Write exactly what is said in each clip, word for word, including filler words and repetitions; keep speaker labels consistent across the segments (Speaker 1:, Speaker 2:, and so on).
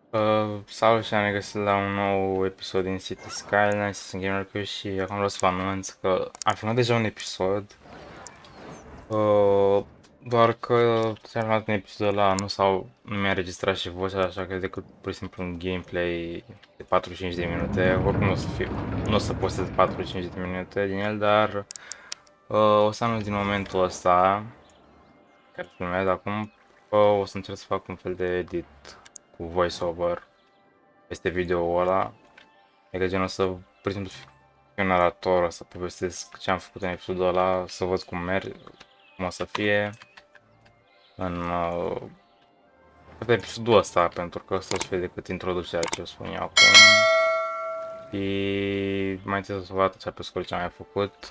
Speaker 1: Uh, salut și am regăsit la un nou episod din City Skylines, sunt GamerQ și acum vreau să vă anunț că am filmat deja un episod, uh, doar că ce am filmat în episodul ăla nu s-au, nu mi-a înregistrat și vocea, așa că decât pur și simplu un gameplay de patruzeci și cinci de minute, oricum nu o să fie, nu o să postez patruzeci și cinci de minute din el, dar uh, o să anunț din momentul ăsta, care filmez acum, uh, o să încerc să fac un fel de edit cu voiceover peste video-ul ăla. Adică genul să, pur și simplu, fiu un narator, să povestesc ce am făcut în episodul ăla, să văd cum merg, cum o să fie în uh, pe episodul ăsta, pentru că ăsta o să fie decât introducerea ce o spun eu acum. Și mai întâi să văd așa pe scurt ce am mai făcut.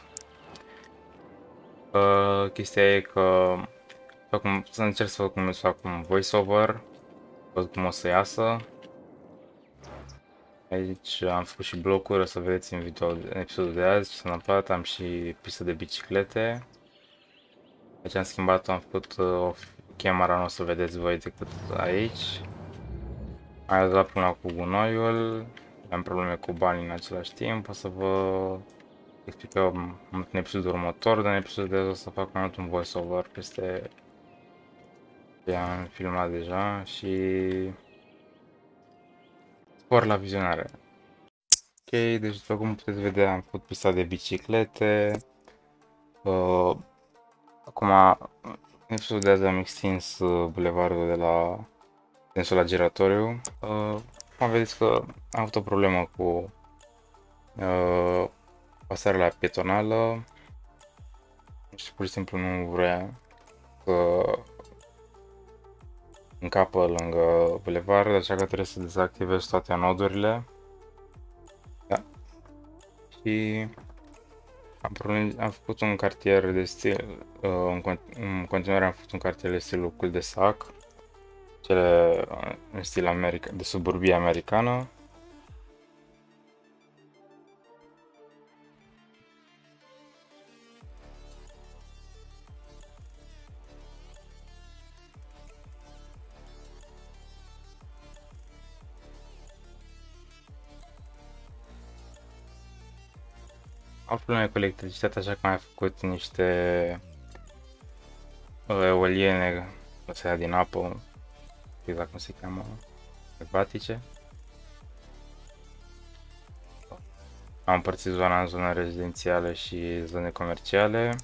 Speaker 1: Uh, chestia e că fac un, să încerc să fac cum să fac un voiceover, văd cum o să iasă. Aici am făcut și blocuri, o să vedeți în, video, în episodul de azi ce s-a întâmplat, am și pistă de biciclete. Aici am schimbat, am făcut uh, o camera, nu o să vedeți voi decât aici. Am rezolvat problema cu gunoiul, am probleme cu banii în același timp, o să vă explicăm în episodul următor, dar în episodul de azi o să fac mai mult un voiceover peste ce am filmat deja și spor la vizionare. Ok, deci după cum puteți vedea am făcut pista de biciclete. Uh, acum, în episodul de azi am extins uh, bulevardul de la sensul la giratoriu. Uh, acum vedeți că am avut o problemă cu uh, pasarea pietonală și pur și simplu nu vrea să încapă lângă bulevard, așa că trebuie să dezactivez toate nodurile. Da. Și Am, pornit- am făcut un cartier de stil, uh, în, con- în continuare am făcut un cartier de stilul cul-de-sac, cele uh, în stil america, de suburbie americană. Am probleme cu electricitatea, așa că am mai făcut niște uh, eoliene, astea din apă, nu știu exact cum se cheamă, acvatice. Am împărțit zona în zone rezidențiale și zone comerciale.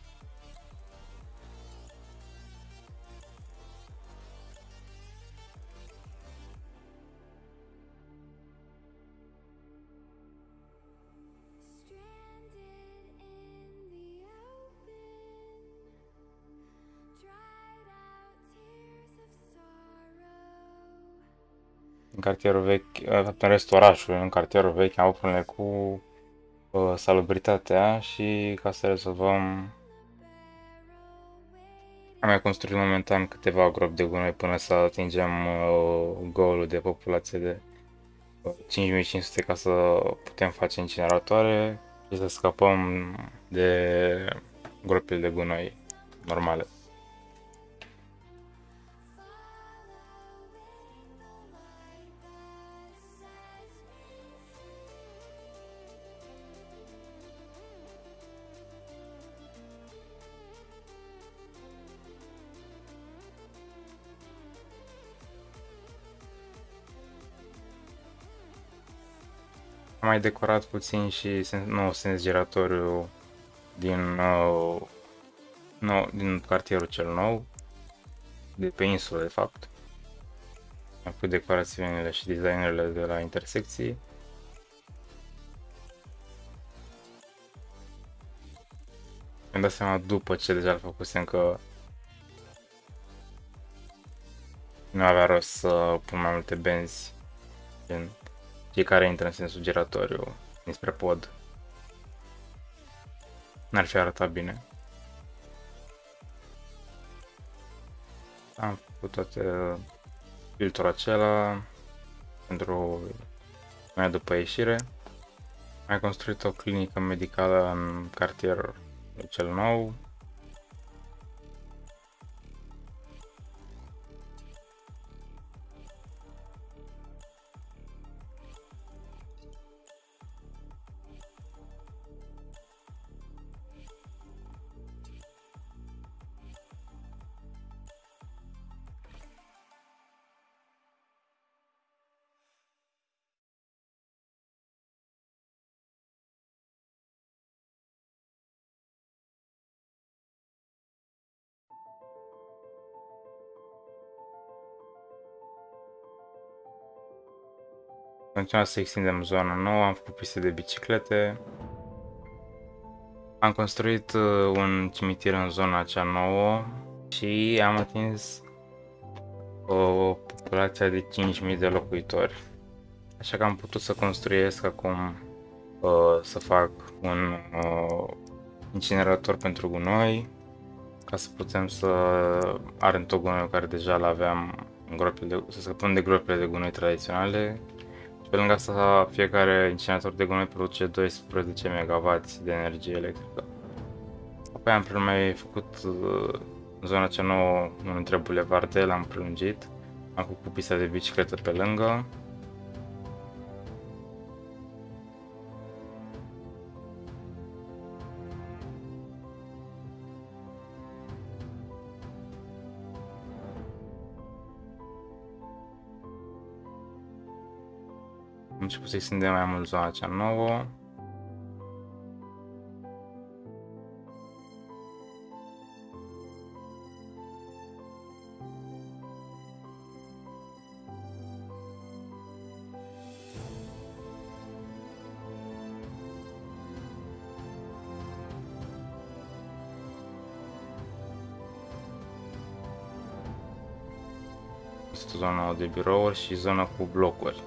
Speaker 1: În cartierul vechi, uh, în restul orașului, în cartierul vechi, am avut probleme cu uh, salubritatea și ca să rezolvăm am mai construit momentan câteva gropi de gunoi până să atingem uh, golul de populație de uh, cinci mii cinci sute ca să putem face incineratoare și să scăpăm de gropile de gunoi normale. Am mai decorat puțin și sen- nou sens giratoriu din, uh, nou, din cartierul cel nou, de pe insulă de fapt. Am făcut decorațiunile și designurile de la intersecții. Mi-am dat seama după ce deja îl făcusem că nu avea rost să pun mai multe benzi în fiecare intră în sensul giratoriu dinspre pod. N-ar fi arătat bine. Am făcut toate filtrul acela pentru mai după ieșire. Am mai construit o clinică medicală în cartierul cel nou. Continuăm să extindem zona nouă, am făcut piste de biciclete. Am construit uh, un cimitir în zona cea nouă și am atins o populație de cinci mii de locuitori. Așa că am putut să construiesc acum, uh, să fac un uh, incinerator pentru gunoi, ca să putem să ardem tot gunoiul care deja l-aveam în gropile, să scăpăm de gropile de gunoi tradiționale. Și pe lângă asta, fiecare incinerator de gunoi produce doisprezece megawatts de energie electrică. Apoi am mai făcut uh, zona cea nouă, unul dintre bulevarde, l-am prelungit. Am făcut pista de bicicletă pe lângă. Am început să extindem mai mult zona cea nouă. Este zona de birouri și zona cu blocuri.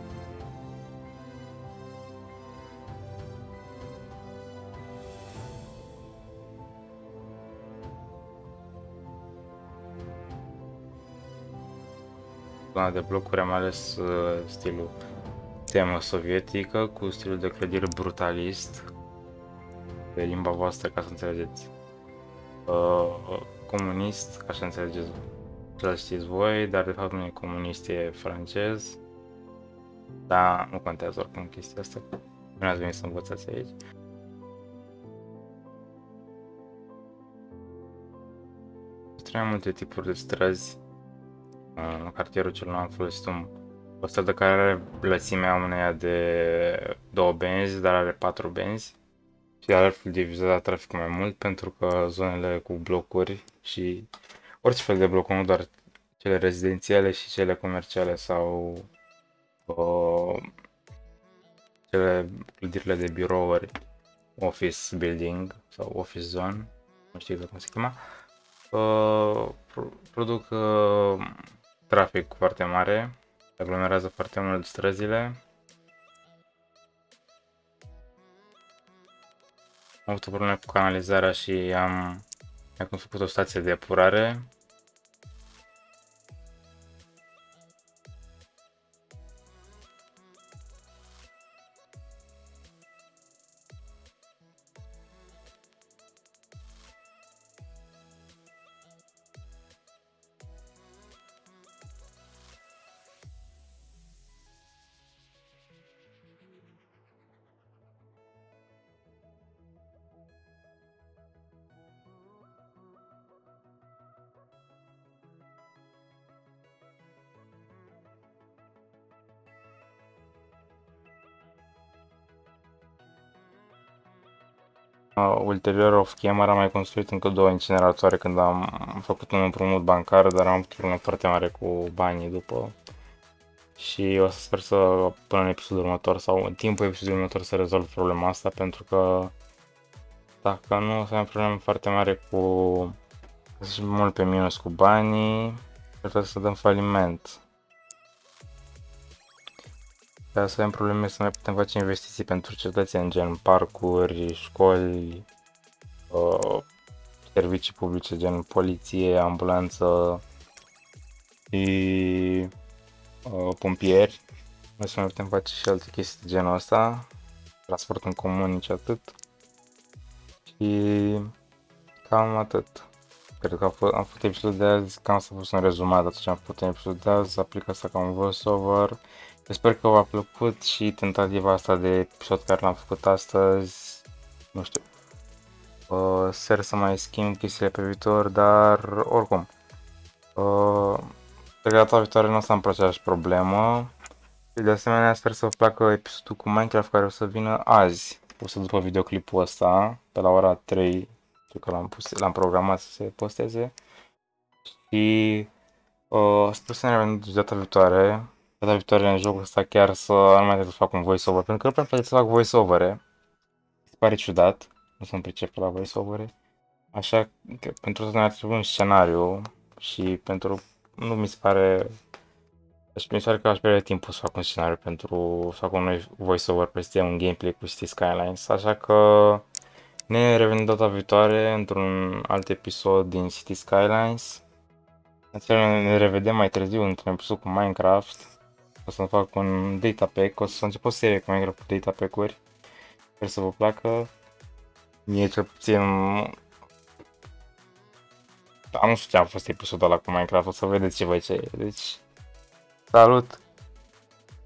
Speaker 1: Zona de blocuri am ales uh, stilul temă sovietică cu stilul de clădire brutalist, de limba voastră ca să înțelegeți, uh, comunist ca să înțelegeți, să știți voi, dar de fapt nu e comunist, e francez, dar nu contează oricum chestia asta, nu ați venit să învățați aici. Sunt mai multe tipuri de străzi. În cartierul cel nou am folosit un, o stradă care are lățimea uneia de două benzi, dar are patru benzi. Și altfel divizat traficul mai mult pentru că zonele cu blocuri și orice fel de blocuri, nu doar cele rezidențiale și cele comerciale sau uh, cele clădirile de birouri, office building sau office zone, nu știu exact cum se chema, uh, produc uh, trafic foarte mare, aglomerează foarte mult străzile. Am avut o problemă cu canalizarea și am, am făcut o stație de epurare. Uh, ulterior, off-camera am mai construit încă două incineratoare când am făcut un împrumut bancar, dar am avut o problemă foarte mare cu banii după. Și o să sper să până în episodul următor sau în timpul episodului următor să rezolv problema asta, pentru că dacă nu o să am probleme foarte mare cu să mult pe minus cu banii, trebuie să dăm faliment. Ca să avem probleme să mai putem face investiții pentru cetățeni, gen parcuri, școli, uh, servicii publice, gen poliție, ambulanță și uh, pompieri. Noi să mai putem face și alte chestii de genul ăsta, transport în comun, nici atât. Și cam atât. Cred că am făcut episodul de azi, cam să a fost un rezumat de ce am făcut în episodul de azi, aplic asta ca un voiceover. Sper că v-a plăcut și tentativa asta de episod care l-am făcut astăzi, nu știu, uh, sper să mai schimb chestiile pe viitor, dar oricum, uh, cred că data viitoare nu o să am aceeași problemă și de asemenea sper să vă placă episodul cu Minecraft care o să vină azi, o să după videoclipul ăsta, pe la ora trei, știu că l-am pus, l-am programat să se posteze și uh, sper să ne vedem data viitoare. data viitoare în jocul ăsta chiar să nu mai trebuie să fac un voiceover, pentru că nu prea place să fac voiceovere. Mi se pare ciudat, nu sunt pricep la voiceovere. Așa că pentru asta mi-ar trebui un scenariu și pentru... nu mi se pare... Deci mi se pare că aș pierde timpul să fac un scenariu pentru să fac un noi voiceover peste un gameplay cu City Skylines, așa că ne revenim data viitoare într-un alt episod din City Skylines. Ne revedem mai târziu într-un episod cu Minecraft. O să fac un data pack, o să încep o serie cu Minecraft cu data pack-uri. Sper să vă placă. Mie cel puțin... Da, nu știu ce a fost episodul ăla cu Minecraft, o să vedeți ce voi ce e. Deci, salut!